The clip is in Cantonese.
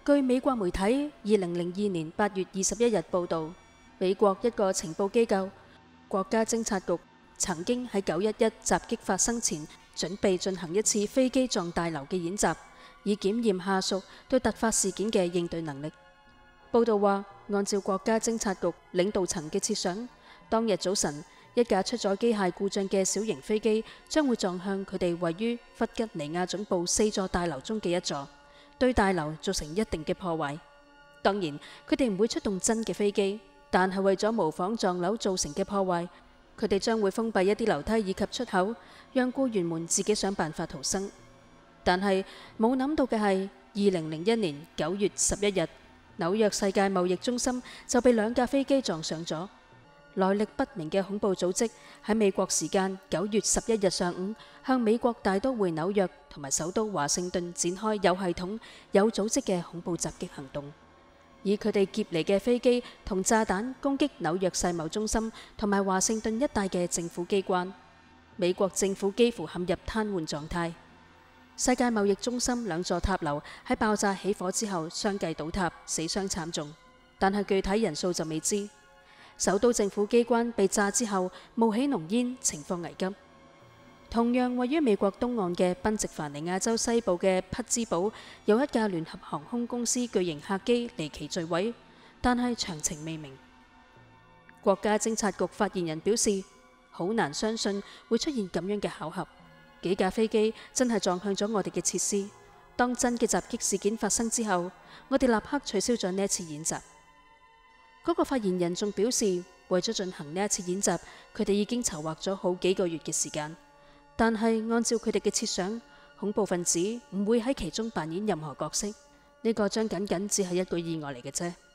據美國媒體2002年8月21日報導，美國一個情報機構國家偵察局曾經喺911襲擊發生前準備進行一次飛機撞大樓嘅演習，以檢驗下屬對突發事件嘅應對能力。報導話，按照國家偵察局領導層嘅設想，當日早晨一架出咗機械故障嘅小型飛機將會撞向佢哋位於弗吉尼亞總部4座大樓中嘅一座，對大樓造成一定嘅破壞。當然，佢哋唔會出動真嘅飛機，但係為咗模仿撞樓造成嘅破壞，佢哋將會封閉一啲樓梯以及出口，讓僱員們自己想辦法逃生。但係冇諗到嘅係，2001年9月11日，紐約世界貿易中心就被2架飛機撞上咗。來歷不明嘅恐怖組織喺美國時間9月11日上午，向美國大都會紐約同埋首都華盛頓展開有系統、有組織嘅恐怖襲擊行動，以佢哋劫嚟嘅飛機同炸彈攻擊紐約世貿中心同埋華盛頓一帶嘅政府機關。美國政府幾乎陷入癱瘓狀態。世界貿易中心2座塔樓喺爆炸起火之後相繼倒塌，死傷慘重，但係具體人數就未知。首都政府機關被炸之後冒起濃煙，情況危急。同樣位於美國東岸嘅賓夕凡尼亞州西部嘅匹茲堡，有一架聯合航空公司巨型客機離奇墜毀，但係詳情未明。國家偵察局發言人表示，好難相信會出現咁樣嘅巧合，幾架飛機真係撞向咗我哋嘅設施。當真嘅襲擊事件發生之後，我哋立刻取消咗呢一次演習。嗰個發言人仲表示，為咗進行呢一次演習，佢哋已經籌劃咗好幾個月嘅時間。但係按照佢哋嘅設想，恐怖分子唔會喺其中扮演任何角色，呢個將僅僅只係一個意外嚟嘅啫。